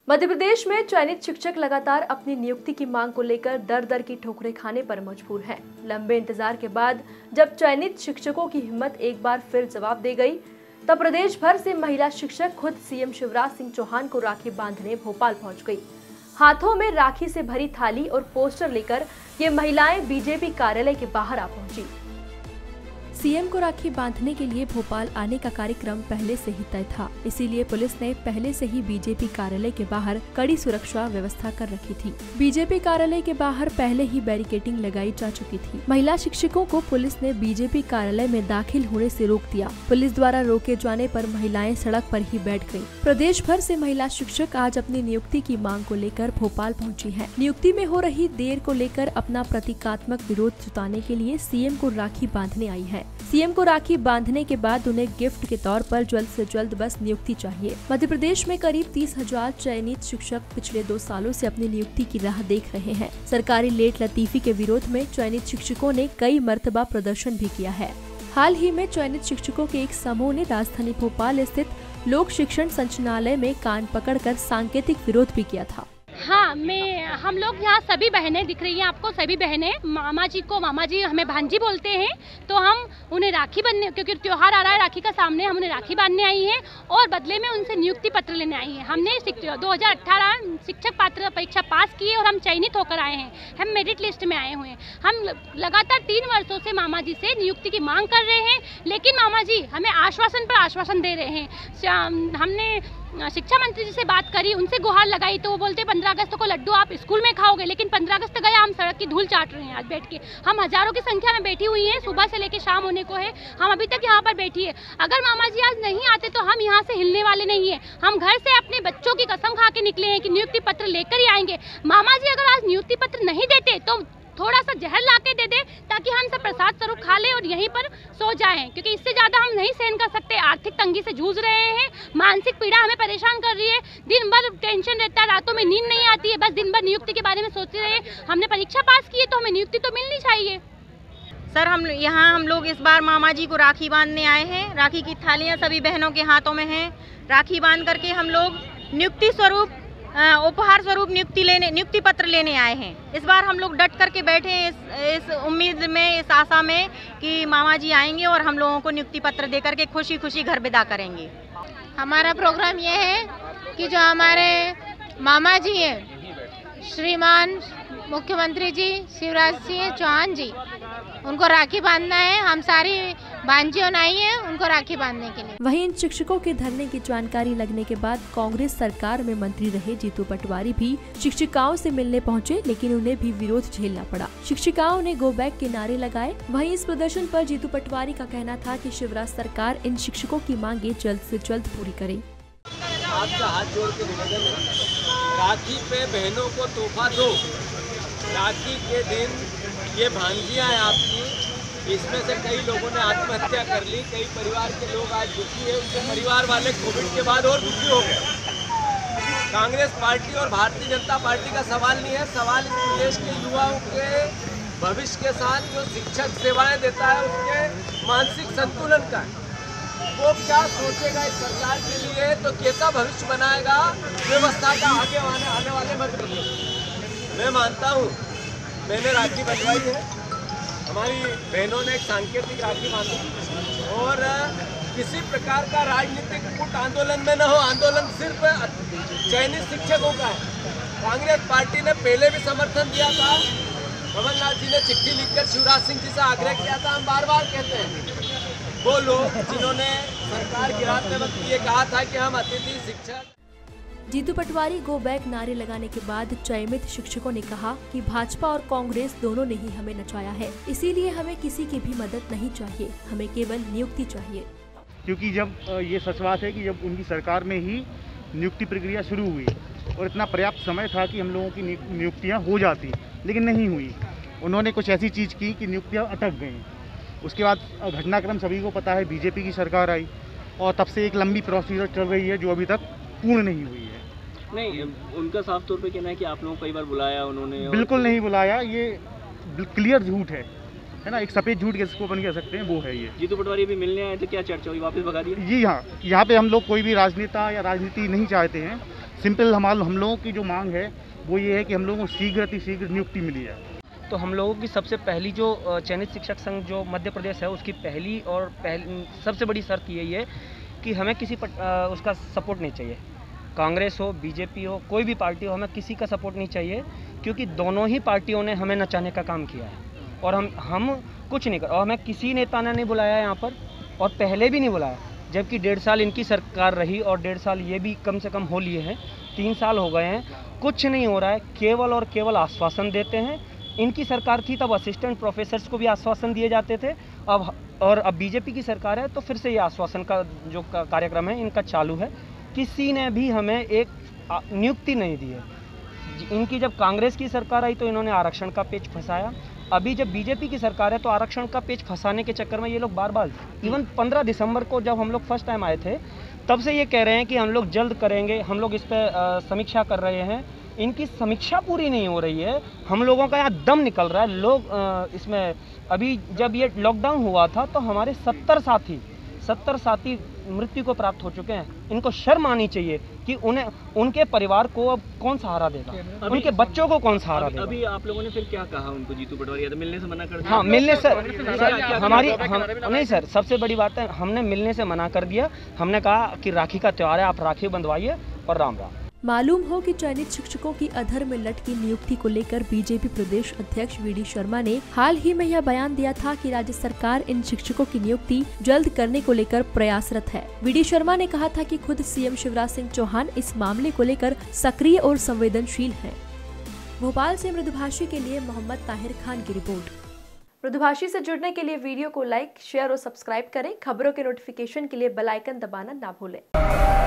मध्य प्रदेश में चयनित शिक्षक लगातार अपनी नियुक्ति की मांग को लेकर दर दर की ठोकरें खाने पर मजबूर हैं। लंबे इंतजार के बाद जब चयनित शिक्षकों की हिम्मत एक बार फिर जवाब दे गई, तब प्रदेश भर से महिला शिक्षक खुद सीएम शिवराज सिंह चौहान को राखी बांधने भोपाल पहुंच गई। हाथों में राखी से भरी थाली और पोस्टर लेकर ये महिलाएं बीजेपी कार्यालय के बाहर आ पहुंची। सीएम को राखी बांधने के लिए भोपाल आने का कार्यक्रम पहले से ही तय था, इसीलिए पुलिस ने पहले से ही बीजेपी कार्यालय के बाहर कड़ी सुरक्षा व्यवस्था कर रखी थी। बीजेपी कार्यालय के बाहर पहले ही बैरिकेडिंग लगाई जा चुकी थी। महिला शिक्षकों को पुलिस ने बीजेपी कार्यालय में दाखिल होने से रोक दिया। पुलिस द्वारा रोके जाने पर महिलाएं सड़क पर ही बैठ गयी। प्रदेश भर से महिला शिक्षक आज अपनी नियुक्ति की मांग को लेकर भोपाल पहुँची है। नियुक्ति में हो रही देर को लेकर अपना प्रतीकात्मक विरोध जताने के लिए सीएम को राखी बांधने आई है। सीएम को राखी बांधने के बाद उन्हें गिफ्ट के तौर पर जल्द से जल्द बस नियुक्ति चाहिए। मध्य प्रदेश में करीब 30,000 चयनित शिक्षक पिछले 2 सालों से अपनी नियुक्ति की राह देख रहे हैं। सरकारी लेट लतीफी के विरोध में चयनित शिक्षकों ने कई मर्तबा प्रदर्शन भी किया है। हाल ही में चयनित शिक्षकों के एक समूह ने राजधानी भोपाल स्थित लोक शिक्षण संचालनालय में कान पकड़कर सांकेतिक विरोध भी किया था। हाँ, हम लोग यहाँ सभी बहनें दिख रही हैं आपको, सभी बहनें मामा जी हमें भांजी बोलते हैं, तो हम उन्हें राखी बांधने, क्योंकि त्योहार आ रहा है राखी का सामने, हम उन्हें राखी बांधने आई हैं और बदले में उनसे नियुक्ति पत्र लेने आई हैं। हमने 2018 शिक्षक पात्रता परीक्षा पास की है और हम चयनित होकर आए हैं। हम मेरिट लिस्ट में आए हुए हैं। हम लगातार 3 वर्षों से मामा जी से नियुक्ति की मांग कर रहे हैं, लेकिन मामा जी हमें आश्वासन पर आश्वासन दे रहे हैं। हमने शिक्षा मंत्री जी से बात करी, उनसे गुहार लगाई तो वो बोलते 15 अगस्त को लड्डू आप स्कूल में खाओगे, लेकिन 15 अगस्त गया हम सड़क की धूल चाट रहे हैं आज बैठ के। हम हजारों की संख्या में बैठी हुई हैं, सुबह से लेकर शाम होने को है, हम अभी तक यहाँ पर बैठी है। अगर मामा जी आज नहीं आते तो हम यहाँ से हिलने वाले नहीं है। हम घर से अपने बच्चों की कसम खा के निकले हैं कि नियुक्ति पत्र लेकर ही आएंगे। मामा जी अगर आज नियुक्ति पत्र नहीं देते तो थोड़ा सा जहर लाके दे दे ताकि हम सब प्रसाद स्वरूप खा ले और यहीं पर सो जाएं, क्योंकि इससे ज़्यादा हम नहीं सहन कर सकते। आर्थिक तंगी से जूझ रहे हैं, मानसिक पीड़ा हमें परेशान कर रही है, दिन भर टेंशन रहता है, रातों में नींद नहीं आती है, बस दिन भर नियुक्ति के बारे में सोचते रहे। हमने परीक्षा पास की है तो हमें नियुक्ति तो मिलनी चाहिए। सर, हम लोग इस बार मामा जी को राखी बांधने आए हैं। राखी की थालियाँ सभी बहनों के हाथों में हैं। राखी बांध करके हम लोग नियुक्ति स्वरूप उपहार स्वरूप नियुक्ति पत्र लेने आए हैं। इस बार हम लोग डट करके बैठे हैं इस उम्मीद में, इस आशा में कि मामा जी आएंगे और हम लोगों को नियुक्ति पत्र देकर के खुशी खुशी घर विदा करेंगे। हमारा प्रोग्राम ये है कि जो हमारे मामा जी हैं, श्रीमान मुख्यमंत्री जी शिवराज सिंह चौहान जी, उनको राखी बांधना है। हम सारी भांजियों आई हैं उनको राखी बांधने के लिए। वहीं इन शिक्षकों के धरने की जानकारी लगने के बाद कांग्रेस सरकार में मंत्री रहे जीतू पटवारी भी शिक्षिकाओं से मिलने पहुंचे, लेकिन उन्हें भी विरोध झेलना पड़ा। शिक्षिकाओं ने गो बैक के नारे लगाए। वहीं इस प्रदर्शन पर जीतू पटवारी का कहना था कि शिवराज सरकार इन शिक्षकों की मांगे जल्द से जल्द पूरी करे। आपका हाथ जोड़ के निवेदन है, राखी पे बहनों को तोहफा दो। राखी के दिन ये भांजियाँ हैं आपकी, इसमें से कई लोगों ने आत्महत्या कर ली, कई परिवार के लोग आज दुखी है, उनके परिवार वाले कोविड के बाद और दुखी हो गए। कांग्रेस पार्टी और भारतीय जनता पार्टी का सवाल नहीं है, सवाल इस प्रदेश के युवाओं के भविष्य के साथ जो शिक्षक सेवाएं देता है उसके मानसिक संतुलन का है। वो क्या सोचेगा इस सरकार के लिए, तो कैसा भविष्य बनाएगा व्यवस्था का आने वाले मध्य प्रदेश। मैं मानता हूँ, मैंने राखी बंधवाई है, हमारी बहनों ने एक सांकेतिक राखी बांधी और किसी प्रकार का राजनीतिक गुट आंदोलन में न हो। आंदोलन सिर्फ चयनित शिक्षकों का है। कांग्रेस पार्टी ने पहले भी समर्थन दिया था, कमलनाथ जी ने चिट्ठी लिखकर शिवराज सिंह जी से आग्रह किया था। हम बार बार कहते हैं, वो लोग जिन्होंने सरकार गिराते वक्त ये कहा था कि हम अतिथि शिक्षक। जीतू पटवारी गो बैक नारे लगाने के बाद चयनित शिक्षकों ने कहा कि भाजपा और कांग्रेस दोनों ने ही हमें नचाया है, इसीलिए हमें किसी की भी मदद नहीं चाहिए, हमें केवल नियुक्ति चाहिए। क्योंकि जब ये सच बात है कि जब उनकी सरकार में ही नियुक्ति प्रक्रिया शुरू हुई और इतना पर्याप्त समय था कि हम लोगों की नियुक्तियाँ हो जाती, लेकिन नहीं हुई। उन्होंने कुछ ऐसी चीज़ की कि नियुक्तियाँ अटक गईं। उसके बाद घटनाक्रम सभी को पता है, बीजेपी की सरकार आई और तब से एक लंबी प्रोसीजर चल रही है जो अभी तक पूर्ण नहीं हुई है। नहीं, उनका साफ तौर पे कहना है कि आप लोगों को कई बार बुलाया उन्होंने। बिल्कुल नहीं बुलाया, ये क्लियर झूठ है ना, एक सफ़ेद झूठ जिसको अपन कह सकते हैं वो है ये। जीतू पटवारी भी मिलने आए थे, क्या चर्चा हुई, वापस भगा दिया? जी हाँ, यहाँ पे हम लोग कोई भी राजनेता या राजनीति नहीं चाहते हैं। सिंपल हम लोगों की जो मांग है वो ये है कि हम लोगों को शीघ्र नियुक्ति मिली है। तो हम लोगों की सबसे पहली जो चयनित शिक्षक संघ जो मध्य प्रदेश है उसकी पहली सबसे बड़ी शर्त यही है कि हमें किसी उसका सपोर्ट नहीं चाहिए। कांग्रेस हो, बीजेपी हो, कोई भी पार्टी हो, हमें किसी का सपोर्ट नहीं चाहिए, क्योंकि दोनों ही पार्टियों ने हमें नचाने का काम किया है और हम कुछ नहीं कर, और हमें किसी नेता ने नहीं बुलाया यहाँ पर और पहले भी नहीं बुलाया, जबकि 1.5 साल इनकी सरकार रही और 1.5 साल ये भी कम से कम हो लिए हैं, 3 साल हो गए हैं, कुछ नहीं हो रहा है, केवल और केवल आश्वासन देते हैं। इनकी सरकार थी तब असिस्टेंट प्रोफेसर्स को भी आश्वासन दिए जाते थे, अब बीजेपी की सरकार है तो फिर से ये आश्वासन का जो कार्यक्रम है इनका चालू है। किसी ने भी हमें एक नियुक्ति नहीं दी है। इनकी जब कांग्रेस की सरकार आई तो इन्होंने आरक्षण का पेच फंसाया, अभी जब बीजेपी की सरकार है तो आरक्षण का पेच फंसाने के चक्कर में ये लोग बार बार, इवन 15 दिसंबर को जब हम लोग फर्स्ट टाइम आए थे तब से ये कह रहे हैं कि हम लोग जल्द करेंगे, हम लोग इस पर समीक्षा कर रहे हैं। इनकी समीक्षा पूरी नहीं हो रही है, हम लोगों का यहाँ दम निकल रहा है। लोग इसमें अभी जब ये लॉकडाउन हुआ था तो हमारे 70 साथी मृत्यु को प्राप्त हो चुके हैं। इनको शर्म आनी चाहिए कि उनके परिवार को अब कौन सहारा देगा, उनके बच्चों को कौन सहारा देगा। अभी आप लोगों ने फिर क्या कहा उनको? जीतू पटवारी तो मिलने से मना कर दिया? हाँ, मिलने से नहीं सर, सबसे बड़ी बात है हमने मिलने से मना कर दिया। हमने कहा कि राखी का त्योहार है, आप राखी बंधवाइए और राम राम। मालूम हो कि चयनित शिक्षकों की अधर में लटकी नियुक्ति को लेकर बीजेपी प्रदेश अध्यक्ष वी.डी. शर्मा ने हाल ही में यह बयान दिया था कि राज्य सरकार इन शिक्षकों की नियुक्ति जल्द करने को लेकर प्रयासरत है। वी.डी. शर्मा ने कहा था कि खुद सीएम शिवराज सिंह चौहान इस मामले को लेकर सक्रिय और संवेदनशील हैं। भोपाल से मृदुभाषी के लिए मोहम्मद ताहिर खान की रिपोर्ट। मृदुभाषी से जुड़ने के लिए वीडियो को लाइक, शेयर और सब्सक्राइब करें। खबरों के नोटिफिकेशन के लिए बेल आइकन दबाना ना भूलें।